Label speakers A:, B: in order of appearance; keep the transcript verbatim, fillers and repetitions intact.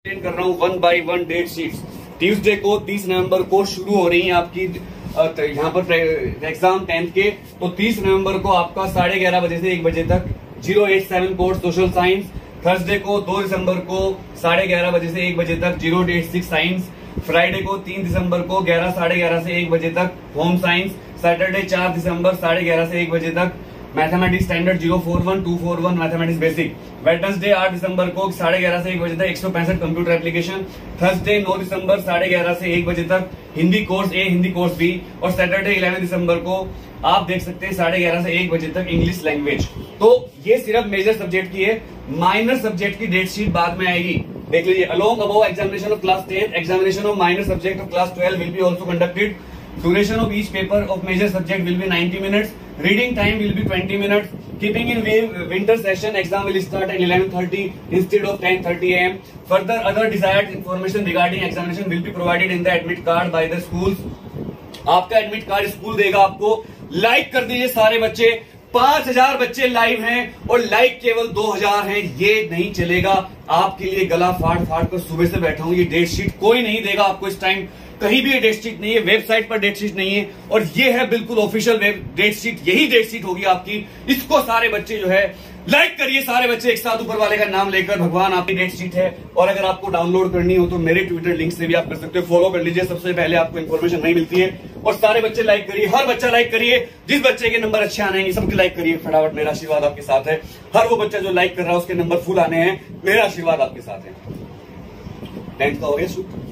A: कर रहा हूँ one by one date sheets. Tuesday को तीस नवंबर को शुरू हो रही है आपकी यहाँ पर एग्जाम टेंथ के। तो तीस नवंबर को आपका साढ़े ग्यारह बजे से एक बजे तक zero eight seven course social science. Thursday को दो दिसंबर को साढ़े ग्यारह बजे से एक बजे तक zero eight six science. Friday को तीन दिसंबर को ग्यारह साढ़े ग्यारह से एक बजे तक होम साइंस। सैटरडे चार दिसंबर साढ़े ग्यारह से एक बजे तक mathematics standard zero four one two four one mathematics basic. Wednesday आठ दिसंबर को साढ़े ग्यारह से एक बजे तक एक सौ पैंसठ कंप्यूटर एप्लीकेशन। थर्सडे नौ दिसंबर साढ़े ग्यारह से एक बजे तक Hindi course A Hindi course B. और सैटरडे ग्यारह दिसंबर को आप देख सकते हैं साढ़े ग्यारह से एक बजे तक इंग्लिश लैंग्वेज। तो ये सिर्फ मेजर सब्जेक्ट की है, माइनर सब्जेक्ट की डेट शीट बाद में आएगी। देख लीजिए, along above examination of class ten, examination of minor subject of class twelve will be also conducted. Duration of each paper of major subject will be ninety minutes. Reading time will be twenty minutes. Keeping in view winter session, exam will start at eleven thirty instead of ten thirty a m Further, other desired information regarding examination will be provided in the admit card by the schools. आपका admit card school देगा आपको। Like कर दीजिए सारे बच्चे। पांच हजार बच्चे लाइव हैं और लाइक केवल दो हजार हैं। ये नहीं चलेगा। आपके लिए गला फाड़ फाड़ कर सुबह से बैठा हूं। ये डेट शीट कोई नहीं देगा आपको इस टाइम। कहीं भी डेट शीट नहीं है, वेबसाइट पर डेट शीट नहीं है, और ये है बिल्कुल ऑफिशियल वेब डेट शीट। यही डेट शीट होगी आपकी। इसको सारे बच्चे जो है लाइक करिए, सारे बच्चे एक साथ ऊपर वाले का नाम लेकर। भगवान आपकी डेट शीट है। और अगर आपको डाउनलोड करनी हो तो मेरे ट्विटर लिंक से भी आप कर सकते हो। फॉलो कर लीजिए, सबसे पहले आपको इन्फॉर्मेशन नहीं मिलती है। और सारे बच्चे लाइक करिए, हर बच्चा लाइक करिए। जिस बच्चे के नंबर अच्छे आने हैं सबके लाइक करिए फटाफट। मेरा आशीर्वाद आपके साथ है। हर वो बच्चा जो लाइक कर रहा है उसके नंबर फुल आने हैं। मेरा आशीर्वाद आपके साथ है। टेंथ का हो गया शूट।